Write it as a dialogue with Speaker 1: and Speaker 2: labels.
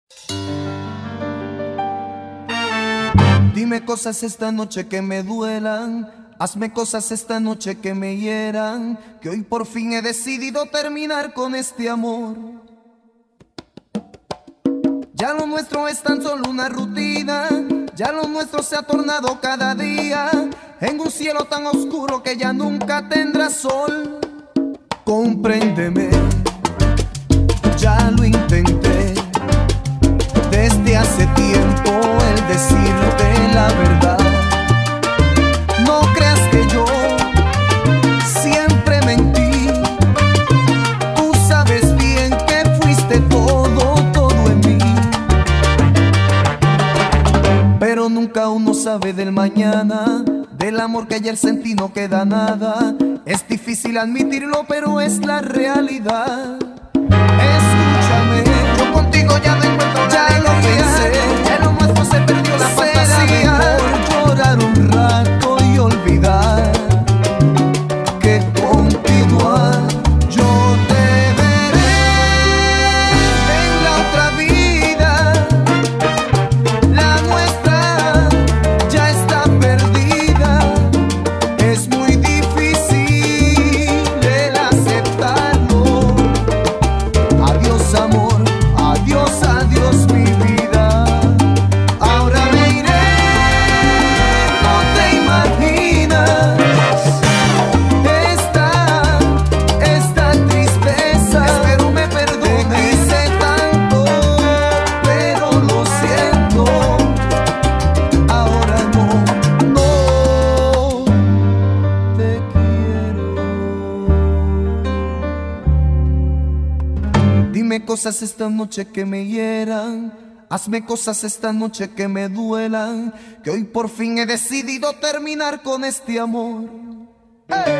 Speaker 1: Dime cosas esta noche que me duelan, hazme cosas esta noche que me hieran, que hoy por fin he decidido terminar con este amor. Ya lo nuestro es tan solo una rutina, ya lo nuestro se ha tornado cada día en un cielo tan oscuro que ya nunca tendrá sol. Compréndeme, ya lo intenté desde hace tiempo el decirte la verdad. No creas que yo siempre mentí, tú sabes bien que fuiste todo en mí. Pero nunca uno sabe del mañana, del amor que ayer sentí no queda nada. Es difícil admitirlo, pero es la realidad. Escúchame, yo contigo ya no encuentro ya la alegría. Lo pensé, ya lo nuestro se perdió la fantasía. Por llorar un rato y olvidar que continuar. Yo te veré en la otra vida, la nuestra ya está perdida. Es muy difícil el aceptarlo. Adiós amor, adiós, adiós mi vida. Ahora me iré, no te imaginas esta tristeza. Espero me perdones. Te quise tanto, pero lo siento. Ahora no te quiero. Dime cosas esta noche que me hieran, hazme cosas esta noche que me duelan, que hoy por fin he decidido terminar con este amor. ¡Hey!